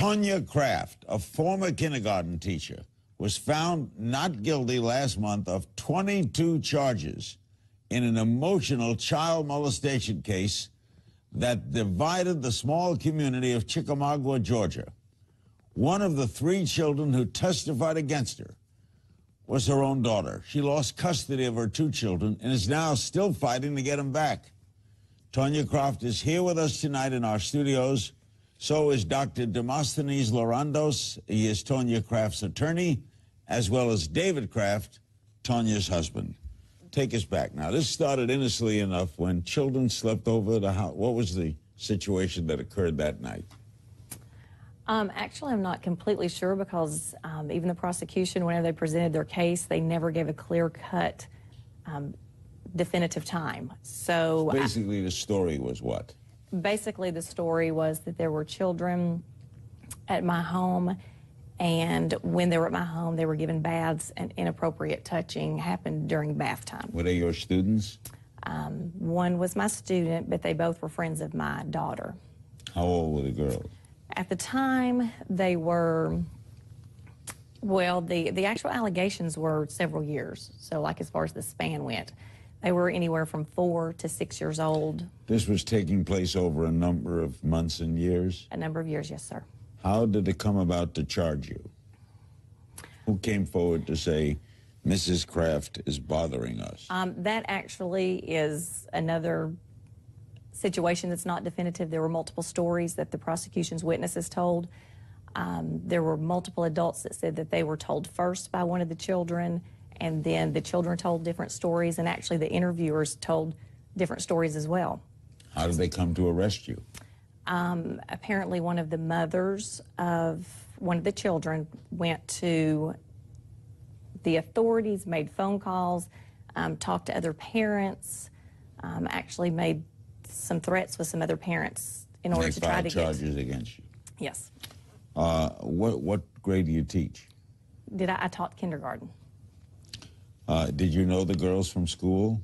Tonya Craft, a former kindergarten teacher, was found not guilty last month of 22 charges in an emotional child molestation case that divided the small community of Chickamauga, Georgia. One of the 3 children who testified against her was her own daughter. She lost custody of her 2 children and is now still fighting to get them back. Tonya Craft is here with us tonight in our studios. So is Dr. Demosthenes Lorandos. He is Tonya Craft's attorney, as well as David Craft, Tonya's husband. Take us back. Now, this started innocently enough when children slept over the house. What was the situation that occurred that night? Actually, I'm not completely sure because even the prosecution, whenever they presented their case, they never gave a clear-cut, definitive time. So basically, the story was what? Basically, the story was that there were children at my home, and when they were at my home, they were given baths, and inappropriate touching happened during bath time. Were they your students? One was my student, but they both were friends of my daughter. How old were the girls? At the time, they were, well, the actual allegations were several years. So, like, as far as the span went, they were anywhere from 4 to 6 years old. This was taking place over a number of months and years? A number of years, yes, sir. How did it come about to charge you? Who came forward to say, Mrs. Craft is bothering us? That actually is another situation that's not definitive. There were multiple stories that the prosecution's witnesses told. There were multiple adults that said that they were told first by one of the children, and then the children told different stories, and actually the interviewers told different stories as well. How did they come to arrest you? Apparently one of the mothers of one of the children went to the authorities, made phone calls, talked to other parents, actually made some threats with some other parents in order to try to get... charges against you? Yes. What grade do you teach? I taught kindergarten. Did you know the girls from school?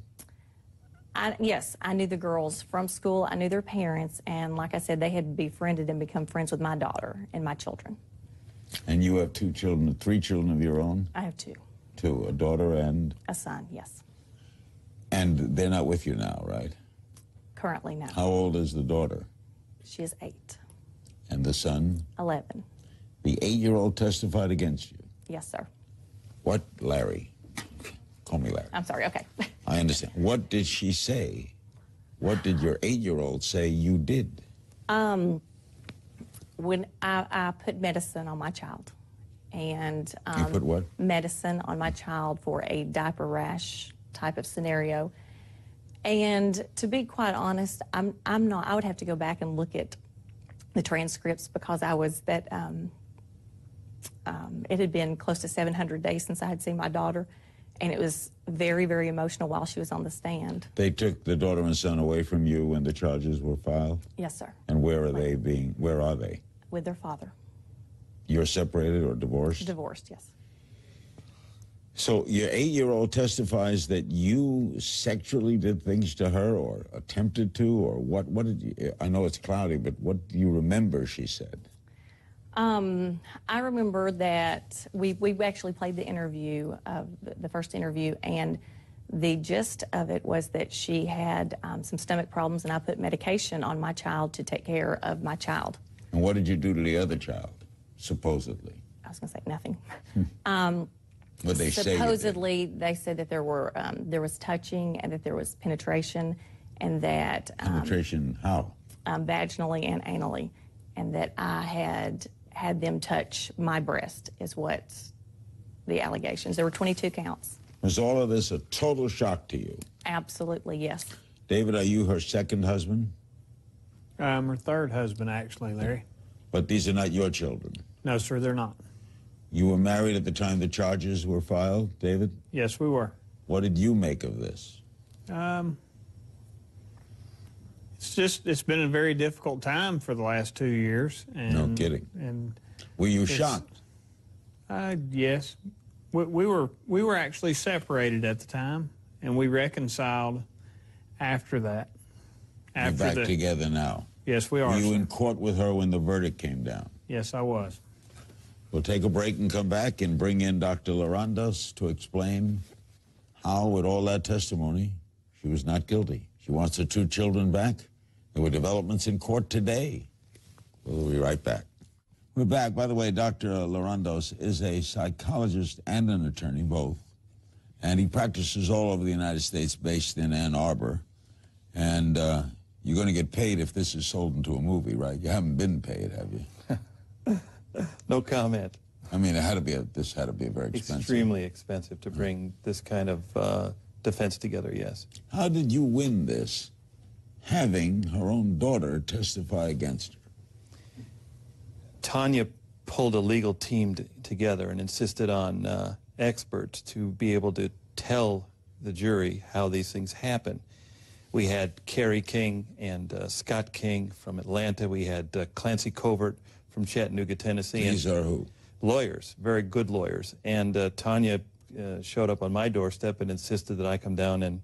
Yes, I knew the girls from school. I knew their parents, and like I said, they had befriended and become friends with my daughter and my children. And you have 2 children, 3 children of your own? I have 2. 2, a daughter and? A son, yes. And they're not with you now, right? Currently, no. How old is the daughter? She is 8. And the son? 11. The 8-year-old testified against you? Yes, sir. What, Larry? Call me Larry. I'm sorry, okay. I understand. What did she say? What did your 8-year-old say you did? When I put medicine on my child. And you put what? Medicine on my child for a diaper rash type of scenario. And to be quite honest, I would have to go back and look at the transcripts because it had been close to 700 days since I had seen my daughter. And it was very, very emotional while she was on the stand. They took the daughter and son away from you when the charges were filed? Yes, sir. And where are they? With their father. You're separated or divorced? Divorced, yes. So your 8-year-old testifies that you sexually did things to her or attempted to, or what did you, I know it's cloudy, but what do you remember she said? I remember that we actually played the interview, the first interview, and the gist of it was that she had some stomach problems, and I put medication on my child to take care of my child. And what did you do to the other child, supposedly? I was going to say nothing. What they say? Supposedly, they said that there was touching and that there was penetration, and that penetration how? Vaginally and anally, and that I had them touch my breast is what the allegations. There were 22 counts. Was all of this a total shock to you? Absolutely, yes. David, are you her second husband? I'm her third husband, actually, Larry. But these are not your children? No, sir, they're not. You were married at the time the charges were filed, David? Yes, we were. What did you make of this? It's been a very difficult time for the last 2 years. And, no kidding. And were you shocked? Yes. We were actually separated at the time, and we reconciled after that. You're back together now? Yes, we are. Were you in court with her when the verdict came down? Yes, I was. We'll take a break and come back and bring in Dr. Lorandos to explain how, with all that testimony, she was not guilty. She wants her 2 children back. There were developments in court today. We'll be right back. We're back. By the way, Dr. Lorandos is a psychologist and an attorney, both. And he practices all over the United States, based in Ann Arbor. And you're going to get paid if this is sold into a movie, right? You haven't been paid, have you? No comment. I mean, this had to be very expensive. Extremely expensive to bring this kind of defense together, yes. How did you win this, having her own daughter testify against her? Tonya pulled a legal team together and insisted on experts to be able to tell the jury how these things happen. We had Kerry King and Scott King from Atlanta. We had Clancy Covert from Chattanooga, Tennessee. These are who? Lawyers, very good lawyers. And Tonya showed up on my doorstep and insisted that I come down and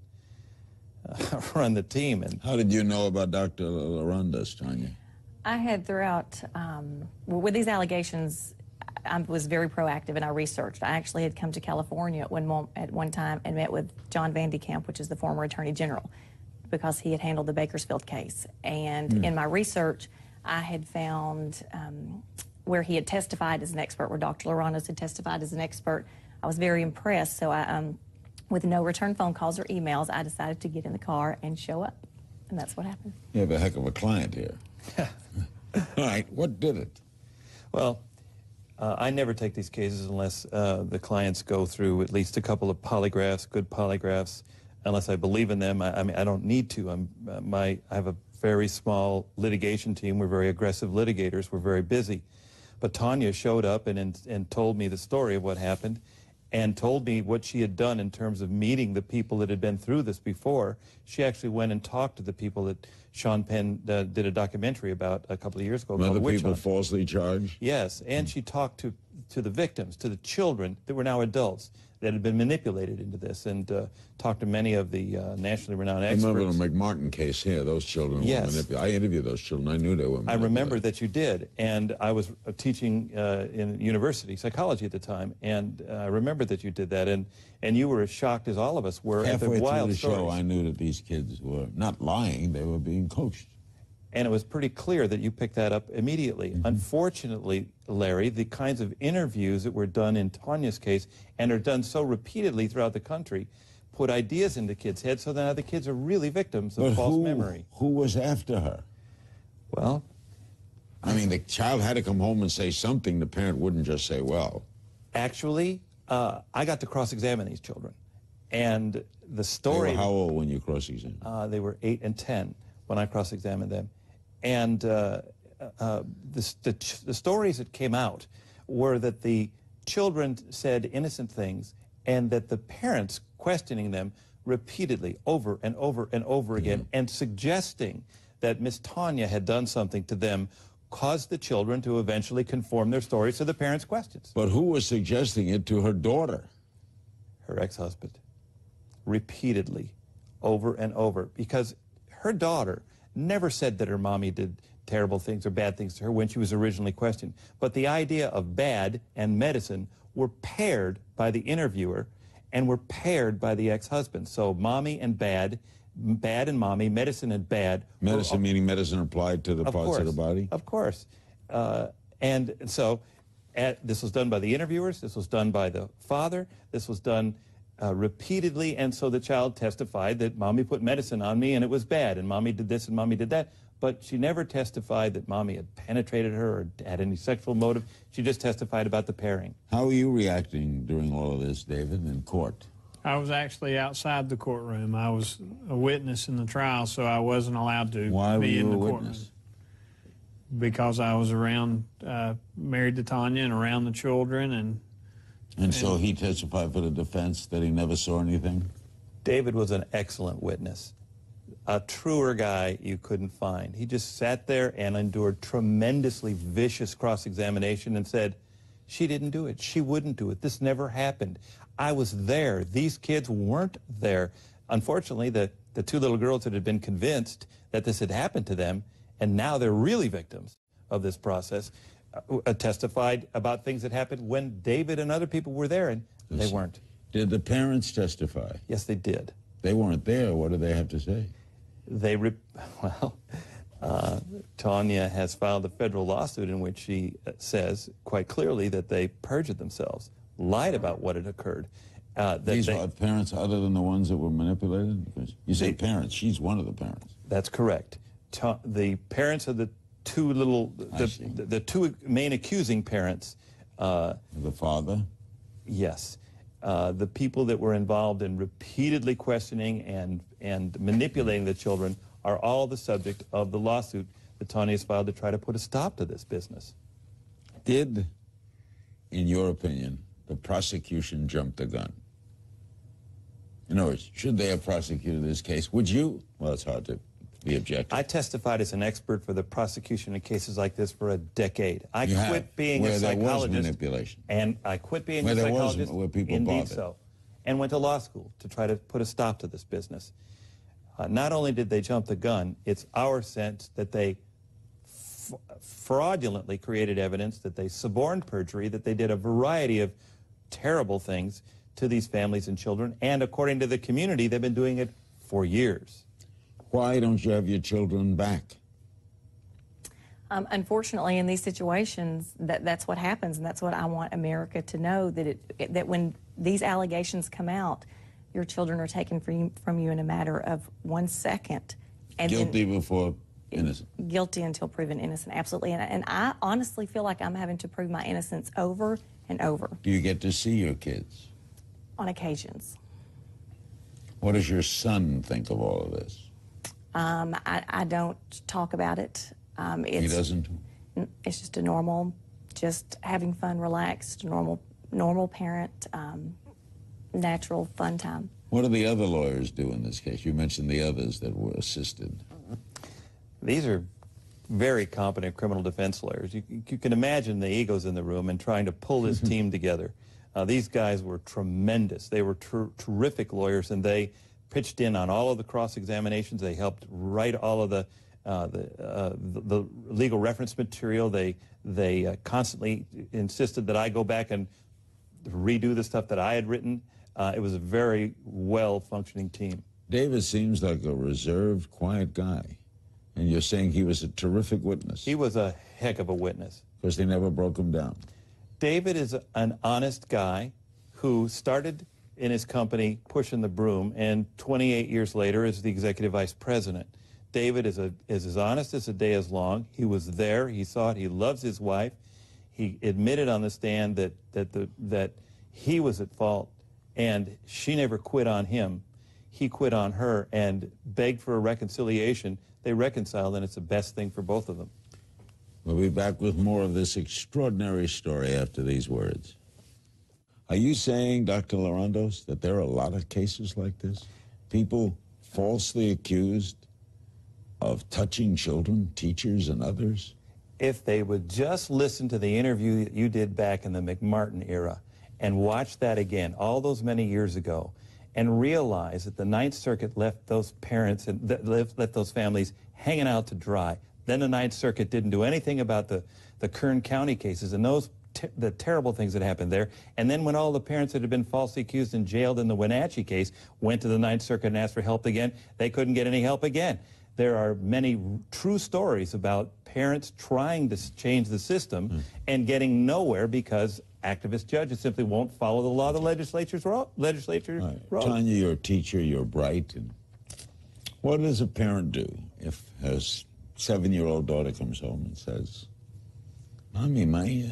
run the team. And how did you know about Dr. Lorandos, Tonya? I had throughout, with these allegations, I was very proactive and I researched. I actually had come to California at one time and met with John Van de Kamp, which is the former Attorney General, because he had handled the Bakersfield case. And in my research, I had found where he had testified as an expert, where Dr. Lorandos had testified as an expert. I was very impressed. So I, with no return phone calls or emails, I decided to get in the car and show up. And that's what happened. You have a heck of a client here. All right, what did it? Well, I never take these cases unless the clients go through at least a couple of polygraphs, good polygraphs, unless I believe in them. I mean, I don't need to. I have a very small litigation team. We're very aggressive litigators. We're very busy. But Tonya showed up and told me the story of what happened and told me what she had done in terms of meeting the people that had been through this before. She actually went and talked to the people that Sean Penn did a documentary about a couple of years ago. Other people falsely charged? Yes, and she talked to the victims, to the children that were now adults that had been manipulated into this, and talked to many of the nationally renowned experts. I remember the McMartin case here. Those children were manipulated. I interviewed those children. I knew they were manipulated. I remember that you did, and I was teaching in university psychology at the time, and I remember that you did that, and you were as shocked as all of us were at the wild through the stories. show, I knew that these kids were not lying. They were being coached. And it was pretty clear that you picked that up immediately. Unfortunately, Larry, the kinds of interviews that were done in Tonya's case and are done so repeatedly throughout the country put ideas into kids' heads so that now the kids are really victims of false memory. Who was after her? Well, I mean, the child had to come home and say something. The parent wouldn't just say, well. Actually, I got to cross-examine these children. And the story... They were how old when you cross-examined? They were 8 and 10 when I cross-examined them. And the stories that came out were that the children said innocent things and that the parents questioning them repeatedly over and over and over again and suggesting that Miss Tonya had done something to them caused the children to eventually conform their stories to the parents' questions. But who was suggesting it to her daughter? Her ex-husband. Repeatedly, over and over. Because her daughter never said that her mommy did terrible things or bad things to her when she was originally questioned. But the idea of bad and medicine were paired by the interviewer and were paired by the ex-husband. So mommy and bad, bad and mommy, medicine and bad. Medicine meaning medicine applied to the parts of the body? Of course. And so this was done by the interviewers. This was done by the father. This was done repeatedly, and so the child testified that mommy put medicine on me and it was bad, and mommy did this and mommy did that, but she never testified that mommy had penetrated her or had any sexual motive. She just testified about the pairing. How were you reacting during all of this, David, in court? I was actually outside the courtroom. I was a witness in the trial, so I wasn't allowed to be in the courtroom. Witness? Because I was around, married to Tonya and around the children, and so he testified for the defense that he never saw anything? David was an excellent witness. A truer guy you couldn't find. He just sat there and endured tremendously vicious cross-examination and said, she didn't do it. She wouldn't do it. This never happened. I was there. These kids weren't there. Unfortunately, the 2 little girls that had been convinced that this had happened to them, and now they're really victims of this process, testified about things that happened when David and other people were there, and they weren't. Did the parents testify? Yes, they did. They weren't there. What do they have to say? Tonya has filed a federal lawsuit in which she says quite clearly that they perjured themselves, lied about what had occurred. These are parents other than the ones that were manipulated? Because you say parents. She's one of the parents. That's correct. The parents of the the two main accusing parents. The father? Yes. The people that were involved in repeatedly questioning and manipulating the children are all the subject of the lawsuit that Tonya has filed to try to put a stop to this business. Did, in your opinion, the prosecution jump the gun? In other words, should they have prosecuted this case? Would you? Well, it's hard to be objective. I testified as an expert for the prosecution in cases like this for a decade. I quit being a psychologist. Where there was manipulation. And I quit being a psychologist. Where people indeed bothered. So. And went to law school to try to put a stop to this business. Not only did they jump the gun, it's our sense that they fraudulently created evidence, that they suborned perjury, that they did a variety of terrible things to these families and children. And according to the community, they've been doing it for years. Why don't you have your children back? Unfortunately, in these situations, that's what happens, and that's what I want America to know, that when these allegations come out, your children are taken from you in a matter of 1 second. And guilty before innocent. Guilty until proven innocent, absolutely. And I honestly feel like I'm having to prove my innocence over and over. Do you get to see your kids? On occasions. What does your son think of all of this? I don't talk about it. He doesn't? It's just a normal, just having fun, relaxed, normal parent, natural, fun time. What do the other lawyers do in this case? You mentioned the others that were assisted. These are very competent criminal defense lawyers. You can imagine the egos in the room and trying to pull this team together. These guys were tremendous. They were terrific lawyers, and they pitched in on all of the cross-examinations. They helped write all of the legal reference material. They constantly insisted that I go back and redo the stuff that I had written. It was a very well-functioning team. David seems like a reserved, quiet guy, and you're saying he was a terrific witness. He was a heck of a witness. Because they never broke him down. David is an honest guy who started in his company pushing the broom, and 28 years later is the executive vice president. David is as honest as the day is long. He was there. He saw it. He loves his wife. He admitted on the stand that he was at fault, and she never quit on him. He quit on her and begged for a reconciliation. They reconciled, and it's the best thing for both of them. We'll be back with more of this extraordinary story after these words. Are you saying, Dr. Lorandos, that there are a lot of cases like this? People falsely accused of touching children, teachers, and others? If they would just listen to the interview that you did back in the McMartin era and watch that again all those many years ago and realize that the Ninth Circuit left those parents and left those families hanging out to dry. Then the Ninth Circuit didn't do anything about the Kern County cases and the terrible things that happened there. And then when all the parents that had been falsely accused and jailed in the Wenatchee case went to the Ninth Circuit and asked for help again, they couldn't get any help again. There are many true stories about parents trying to change the system and getting nowhere because activist judges simply won't follow the law the legislature wrote. Tonya, you're a teacher, you're bright. And what does a parent do if her 7-year-old daughter comes home and says, Mommy,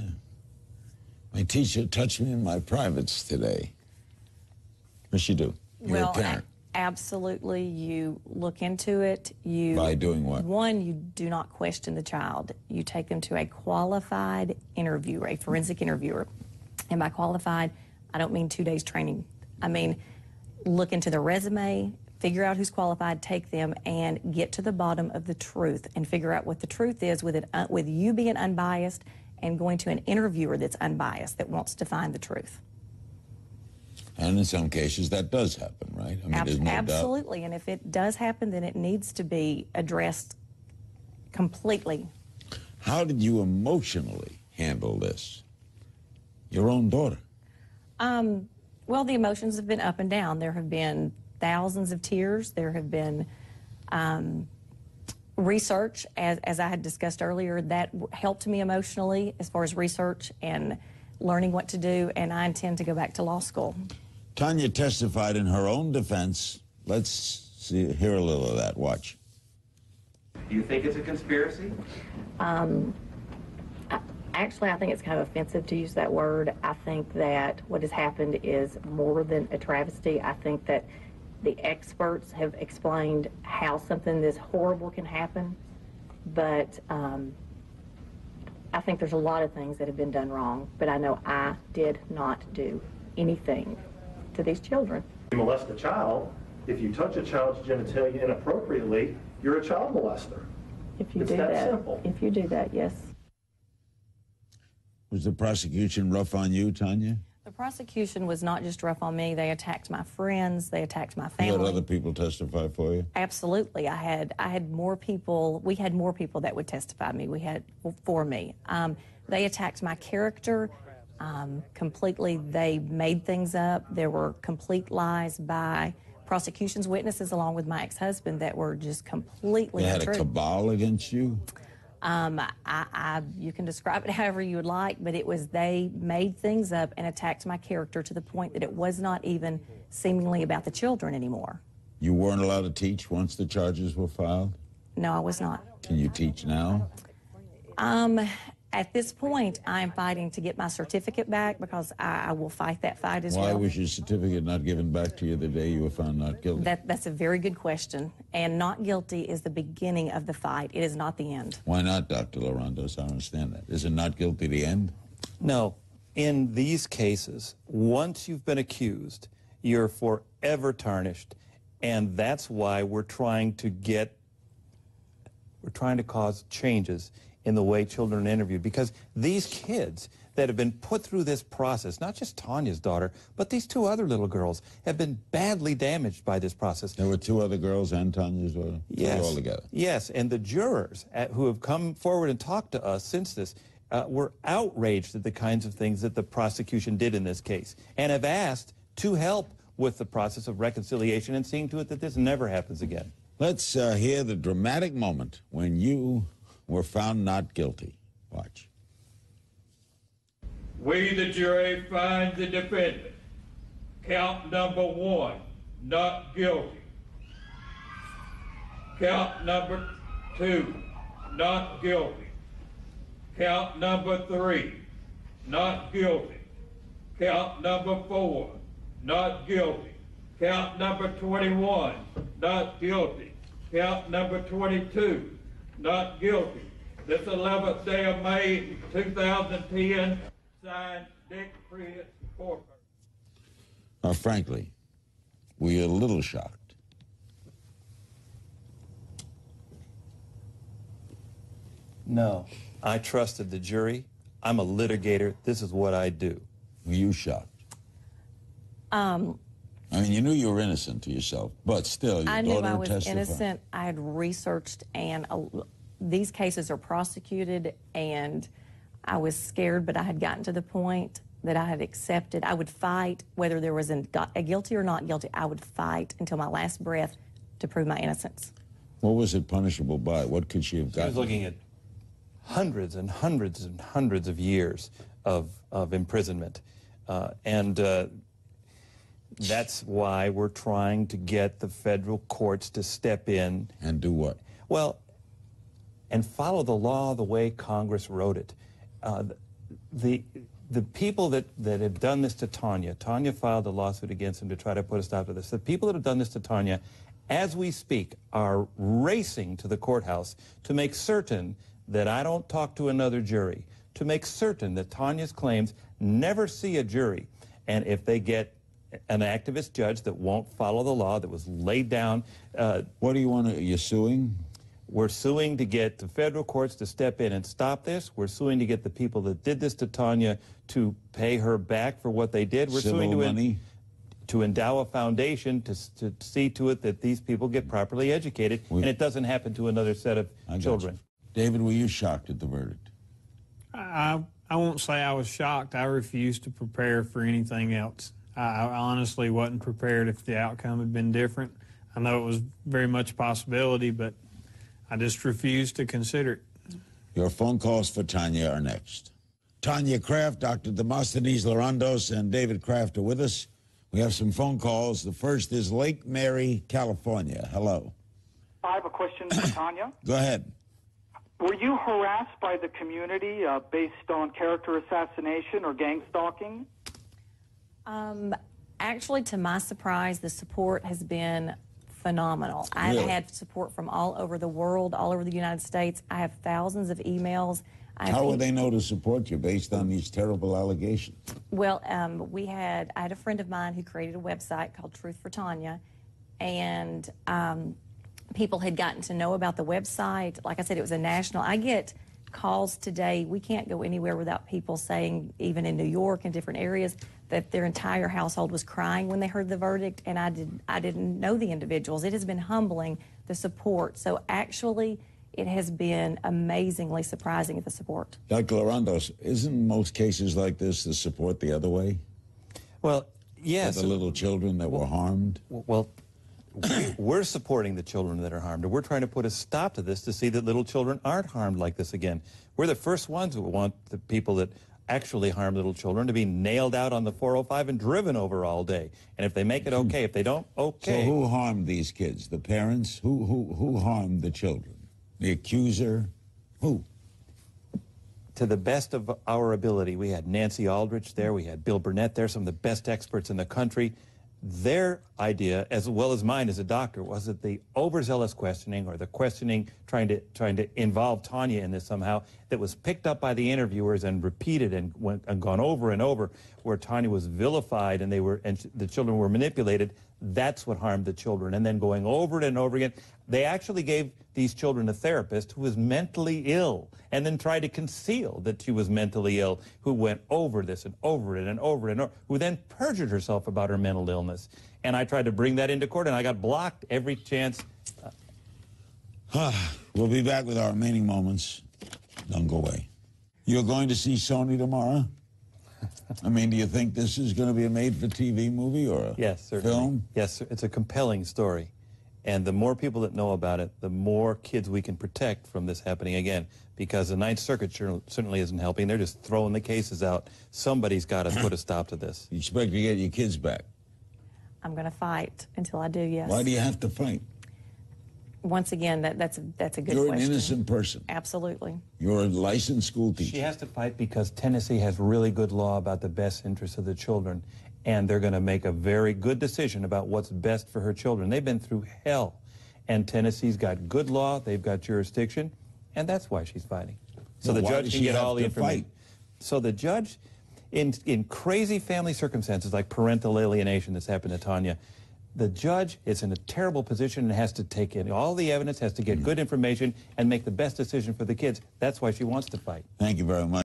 my teacher touched me in my privates today? What's she do? You're a parent. Absolutely. You look into it. By doing what? One, you do not question the child. You take them to a qualified interviewer, a forensic interviewer. And by qualified, I don't mean 2 days training. I mean, look into the resume, figure out who's qualified, take them, and get to the bottom of the truth and figure out what the truth is with you being unbiased and going to an interviewer that's unbiased, that wants to find the truth. And in some cases, that does happen, right? I mean, there's no absolutely. doubt. And if it does happen, then it needs to be addressed completely. How did you emotionally handle this? Your own daughter. Well, the emotions have been up and down. There have been thousands of tears. There have been research, as I had discussed earlier, that helped me emotionally as far as research and learning what to do, and I intend to go back to law school. Tonya testified in her own defense. Let's hear a little of that. Watch. Do you think it's a conspiracy? Actually, I think it's kind of offensive to use that word. I think that what has happened is more than a travesty. I think that the experts have explained how something this horrible can happen, but I think there's a lot of things that have been done wrong, but I know I did not do anything to these children. You molest a child, if you touch a child's genitalia inappropriately, you're a child molester. If you It's do that that, simple. if you do that, yes. Was the prosecution rough on you, Tonya? The prosecution was not just rough on me. They attacked my friends. They attacked my You family. had other people testify for you? Absolutely. I had more people. We had more people that would testify for me. They attacked my character completely. They made things up. There were complete lies by prosecution's witnesses along with my ex-husband that were just completely They had untrue. a cabal against you? You can describe it however you would like, but it was they made things up and attacked my character to the point that it was not even seemingly about the children anymore. You weren't allowed to teach once the charges were filed? No, I was not. Can you teach now? At this point, I am fighting to get my certificate back because I will fight that fight as Why well. was your certificate not given back to you the day you were found not guilty? That's a very good question. And not guilty is the beginning of the fight. It is not the end. Why not, Dr. Lorandos? I don't understand that. Is it not guilty the end? No. In these cases, once you've been accused, you're forever tarnished. And that's why we're trying to cause changes in the way children are interviewed, because these kids that have been put through this process, not just Tonya's daughter, but these two other little girls, have been badly damaged by this process. There were two other girls and Tonya's daughter? Yes. All together? Yes, and the jurors who have come forward and talked to us since this were outraged at the kinds of things that the prosecution did in this case and have asked to help with the process of reconciliation and seeing to it that this never happens again. Let's hear the dramatic moment when you were found not guilty. Watch. We, the jury, find the defendant. Count number 1, not guilty. Count number 2, not guilty. Count number 3, not guilty. Count number 4, not guilty. Count number 21, not guilty. Count number 22, not guilty. This 11th day of May, 2010, signed Dick Fritz, Corker. Frankly, were you a little shocked? No. I trusted the jury. I'm a litigator. This is what I do. Were you shocked? I mean, you knew you were innocent to yourself, but still, your I knew daughter I would was testify. innocent. I had researched, and these cases are prosecuted, and I was scared, but I had gotten to the point that I had accepted. I would fight, whether there was a guilty or not guilty, I would fight until my last breath to prove my innocence. What was it punishable by? What could she have She gotten? was looking at hundreds and hundreds and hundreds of years of imprisonment. That's why we're trying to get the federal courts to step in. And do what? Well, and follow the law the way Congress wrote it. The people that have done this to Tonya filed a lawsuit against him to try to put a stop to this. The people that have done this to Tonya, as we speak, are racing to the courthouse to make certain that I don't talk to another jury, to make certain that Tonya's claims never see a jury. And if they get an activist judge that won't follow the law that was laid down. What do you want to, you're suing? We're suing to get the federal courts to step in and stop this. We're suing to get the people that did this to Tonya to pay her back for what they did. We're Civil suing money? to endow a foundation to see to it that these people get properly educated and it doesn't happen to another set of children. David, were you shocked at the verdict? I I won't say I was shocked. I refused to prepare for anything else. I honestly wasn't prepared if the outcome had been different. I know it was very much a possibility, but I just refused to consider it. Your phone calls for Tonya are next. Tonya Craft, Dr. Demosthenes Lorandos, and David Craft are with us. We have some phone calls. The first is Lake Mary, California. Hello. I have a question for Tonya. Go ahead. Were you harassed by the community based on character assassination or gang stalking? Actually, to my surprise, the support has been phenomenal. I've Really? had support from all over the world, all over the United States. I have thousands of emails. How would they know to support you based on these terrible allegations? Well, I had a friend of mine who created a website called Truth for Tonya, and people had gotten to know about the website. Like I said, it was a national. I get calls today. We can't go anywhere without people saying, even in New York and different areas, that their entire household was crying when they heard the verdict, and I didn't know the individuals. It has been humbling, the support. So actually, it has been amazingly surprising at the support. Dr. Lorandos, isn't most cases like this the support the other way? Well, yes. For the little children that were harmed? Well, we're supporting the children that are harmed, and we're trying to put a stop to this to see that little children aren't harmed like this again. We're the first ones who want the people that actually harm little children to be nailed out on the 405 and driven over all day. And if they make it okay, if they don't, okay. So who harmed these kids? The parents? Who harmed the children? The accuser? Who? To the best of our ability, we had Nancy Aldrich there, we had Bill Burnett there, some of the best experts in the country. Their idea, as well as mine as a doctor, was that the overzealous questioning, or the questioning trying to involve Tonya in this somehow, that was picked up by the interviewers and repeated and gone over and over, where Tonya was vilified and the children were manipulated. That's what harmed the children. And then going over it and over again, they actually gave these children a therapist who was mentally ill, and then tried to conceal that she was mentally ill, who went over this and over it and over it and over, who then perjured herself about her mental illness. And I tried to bring that into court, and I got blocked every chance. We'll be back with our remaining moments. Don't go away. You're going to see Sony tomorrow? I mean, do you think this is going to be a made-for-TV movie or a Yes, certainly. film? Yes, sir. It's a compelling story. And the more people that know about it, the more kids we can protect from this happening again. Because the Ninth Circuit certainly isn't helping. They're just throwing the cases out. Somebody's got to put a stop to this. You expect to get your kids back? I'm going to fight until I do, yes. Why do you have to fight? Once again, that's a good question. You're an innocent person. Absolutely. You're a licensed school teacher. She has to fight because Tennessee has really good law about the best interests of the children, and they're going to make a very good decision about what's best for her children. They've been through hell, and Tennessee's got good law, they've got jurisdiction, and that's why she's fighting. So Well, the why judge does can she get have all the to information. fight? So the judge, in crazy family circumstances like parental alienation that's happened to Tonya, the judge is in a terrible position and has to take in all the evidence, has to get good information, and make the best decision for the kids. That's why she wants to fight. Thank you very much.